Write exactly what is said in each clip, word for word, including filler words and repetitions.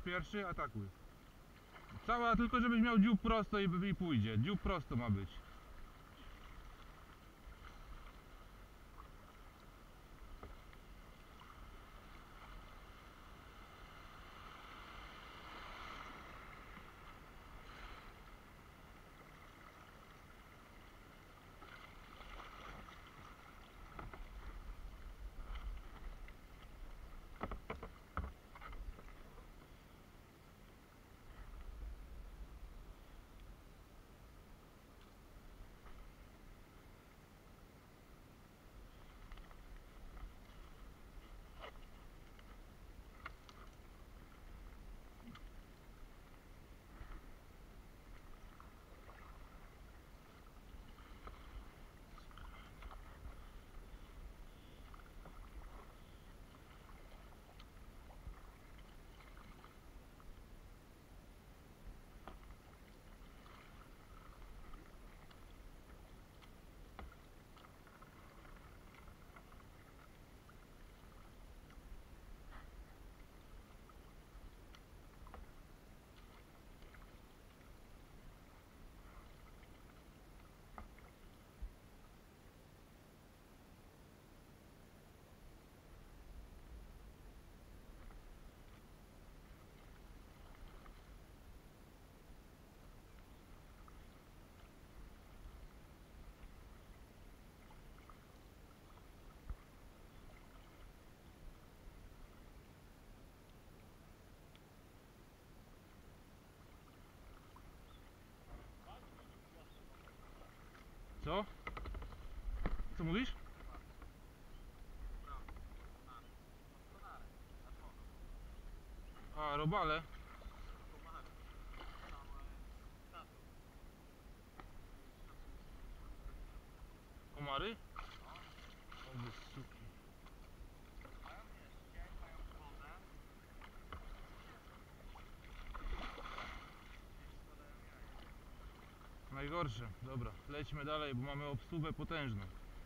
pierwszy, atakuj. Cała, tylko żebyś miał dziób prosto i, i pójdzie. Dziób prosto ma być. Co? Co mówisz? A, robale. Komary? O, bez suki. Najgorsze. Dobra, lećmy dalej, bo mamy obsługę potężną.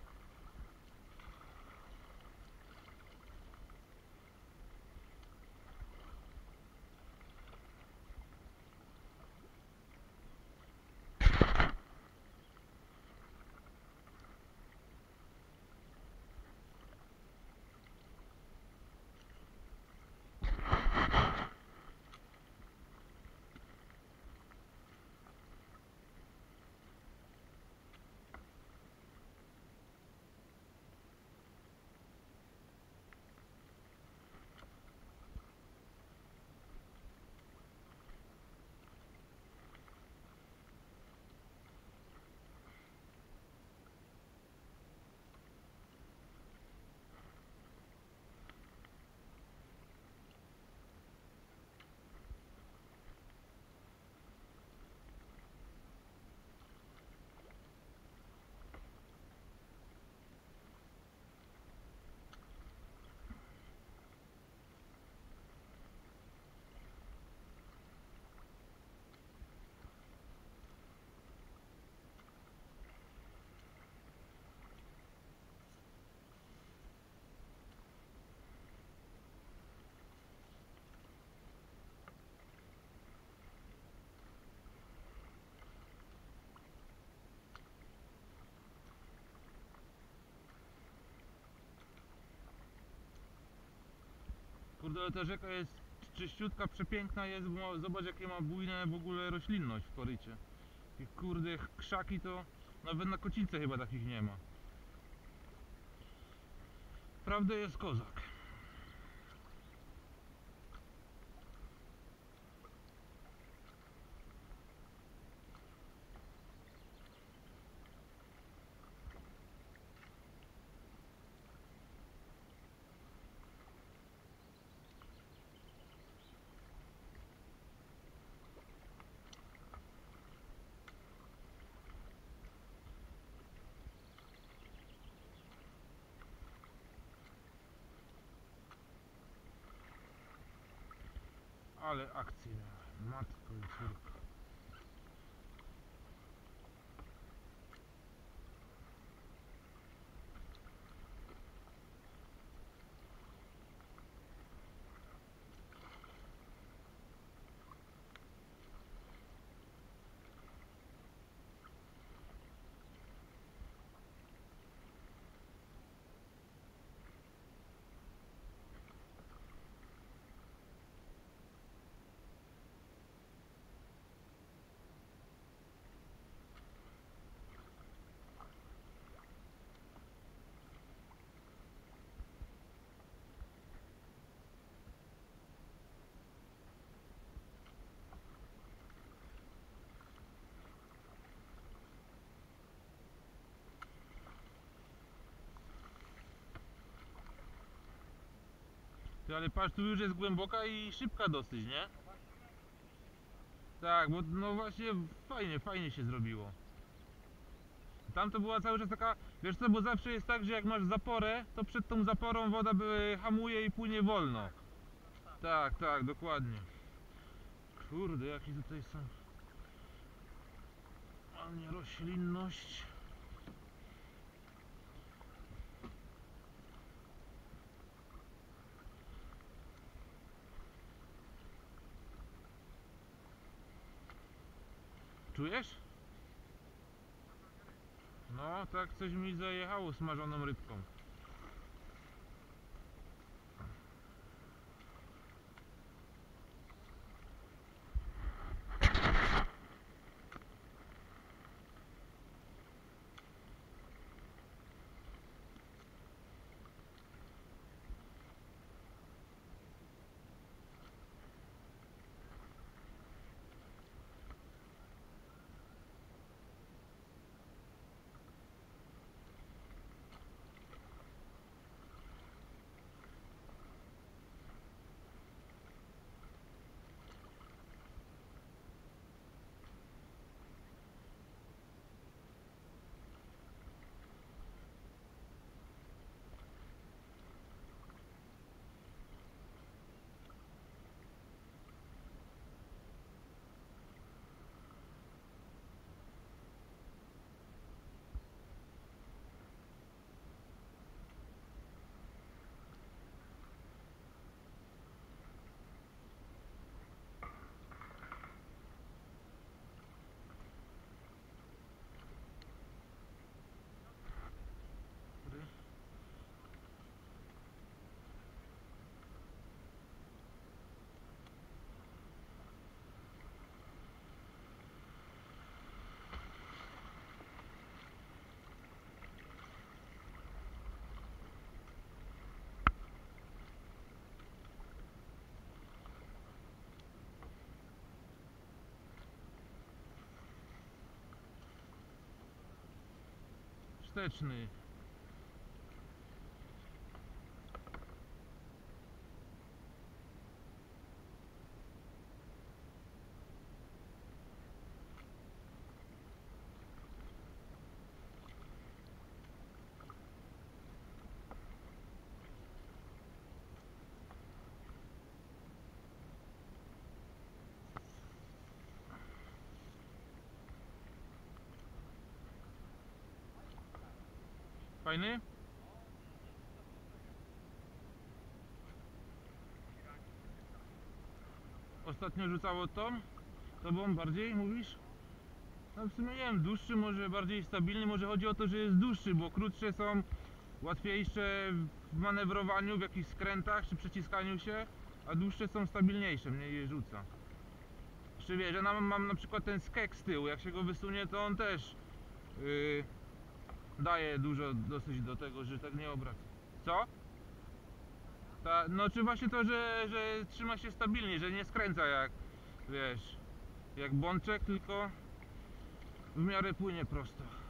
Kurde, ale ta rzeka jest czyściutka, przepiękna jest, bo zobacz jakie ma bujne w ogóle roślinność w korycie. I kurde krzaki to nawet na kocice chyba takich nie ma. Prawda jest kozak. Ale akcje miałem, matko i córka. Ty, ale patrz, tu już jest głęboka i szybka dosyć, nie? Tak, bo no właśnie fajnie, fajnie się zrobiło. Tam to była cały czas taka, wiesz co, bo zawsze jest tak, że jak masz zaporę, to przed tą zaporą woda by hamuje i płynie wolno. Tak, tak, dokładnie. Kurde, jaki tutaj są... Ładnie roślinność. Czujesz? No, tak coś mi zajechało smażoną rybką. Wsteczny. Fajny? Ostatnio rzucało tą? Tobą bardziej mówisz? No w sumie nie wiem, dłuższy, może bardziej stabilny, może chodzi o to, że jest dłuższy, bo krótsze są łatwiejsze w manewrowaniu, w jakichś skrętach czy przeciskaniu się, a dłuższe są stabilniejsze, mniej je rzuca. Jeszcze wiesz, ja mam, mam na przykład ten skek z tyłu, jak się go wysunie, to on też yy, daje dużo dosyć do tego, że tak nie obraca. Co? Ta, no czy właśnie to, że, że trzyma się stabilnie, że nie skręca jak, wiesz, jak bączek, tylko w miarę płynie prosto.